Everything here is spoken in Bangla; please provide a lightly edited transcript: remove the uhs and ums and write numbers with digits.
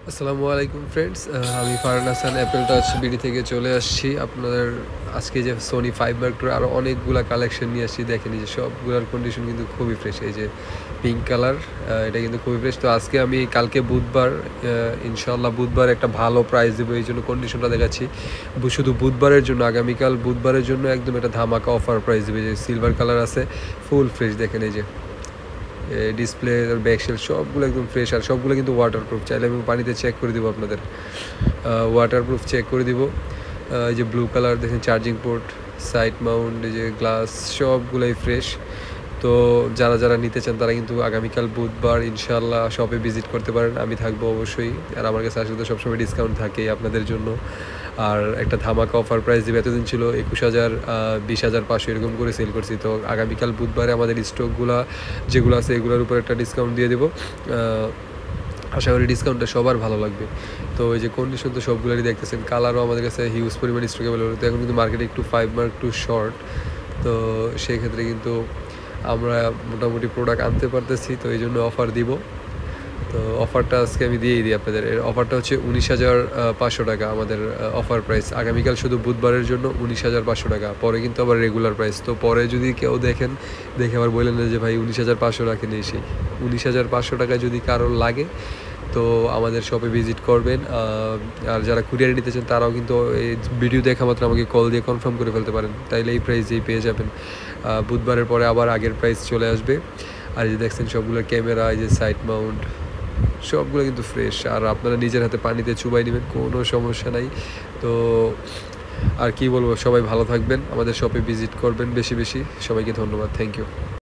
আসসালামু আলাইকুম ফ্রেন্ডস, আমি Farhan Hasan Apple Touch BD থেকে চলে আসছি। আপনাদের আজকে যে সোনি 5 মার্ক টুর আরও অনেকগুলা কালেকশন নিয়ে আসছি। দেখেন এই যে সবগুলার কন্ডিশন কিন্তু খুবই ফ্রেশ। এই যে পিঙ্ক কালার, এটা কিন্তু খুবই ফ্রেশ। তো আজকে আমি কালকে বুধবার, ইনশাআল্লাহ বুধবার একটা ভালো প্রাইস দেবো, এই জন্য কন্ডিশনটা দেখাচ্ছি শুধু বুধবারের জন্য। আগামীকাল বুধবারের জন্য একদম একটা ধামাকা অফার প্রাইস দেবে। যে সিলভার কালার আছে, ফুল ফ্রেশ। দেখেন এই যে ডিসপ্লে, ব্যাকশেল সবগুলো একদম ফ্রেশ, আর সবগুলো কিন্তু ওয়াটারপ্রুফ। চাইলে আমি পানিতে চেক করে দিব আপনাদের, ওয়াটারপ্রুফ চেক করে দিব। এই যে ব্লু কালার দেখেন, চার্জিং পোর্ট, সাইড মাউন্ট, এই যে গ্লাস, সবগুলোই ফ্রেশ। তো যারা যারা নিতে চান তারা কিন্তু আগামীকাল বুধবার ইনশাআল্লাহ শপে ভিজিট করতে পারেন। আমি থাকবো অবশ্যই, আর আমার কাছে আসলে তো সবসময় ডিসকাউন্ট থাকেই আপনাদের জন্য। আর একটা ধামাকা অফার প্রাইস দেবে। এতদিন ছিল 21,000, 20,500 এরকম করে সেল করছি। তো আগামীকাল বুধবারে আমাদের স্টকগুলো যেগুলো আছে এগুলোর উপর একটা ডিসকাউন্ট দিয়ে দেবো। আশা করি ডিসকাউন্টটা সবার ভালো লাগবে। তো এই যে কন্ডিশন তো সবগুলোরই দেখতেছেন, কালারও আমাদের কাছে হিউজ পরিমাণ স্টক অ্যাভেলেবল। তো এখন কিন্তু মার্কেটে একটু 5 মার্ক টু শর্ট, তো সেই ক্ষেত্রে কিন্তু আমরা মোটামুটি প্রোডাক্ট আনতে পারতেছি, তো এই জন্য অফার দিব। তো অফারটা আজকে আমি দিয়েই দিই আপনাদের। এর অফারটা হচ্ছে 19,500 টাকা আমাদের অফার প্রাইস। আগামীকাল শুধু বুধবারের জন্য 19,500 টাকা, পরে কিন্তু আবার রেগুলার প্রাইস। তো পরে যদি কেউ দেখে আবার বললেন না যে ভাই 19,500 রাখেন, এই সেই 19,500 টাকায় যদি কারোর লাগে তো আমাদের শপে ভিজিট করবেন। আর যারা কুরিয়ারে নিতে চান তারাও কিন্তু এই ভিডিও দেখা মাত্র আমাকে কল দিয়ে কনফার্ম করে ফেলতে পারেন, তাইলে এই প্রাইসেই পেয়ে যাবেন। বুধবারের পরে আবার আগের প্রাইস চলে আসবে। আর এই যে দেখছেন সবগুলো ক্যামেরা, এই যে সাইড মাউন্ট, সবগুলো কিন্তু ফ্রেশ। আর আপনারা নিজের হাতে পানিতে চুবাই নেবেন, কোনো সমস্যা নাই। তো আর কি বলবো, সবাই ভালো থাকবেন, আমাদের শপে ভিজিট করবেন বেশি বেশি। সবাইকে ধন্যবাদ, থ্যাংক ইউ।